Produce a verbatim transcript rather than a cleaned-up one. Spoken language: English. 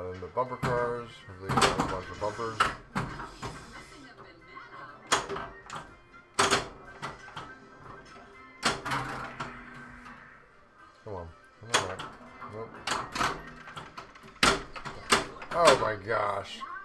Not into bumper cars. Hopefully we got a bunch of bumpers. Come on. Come on. Nope. Oh my gosh.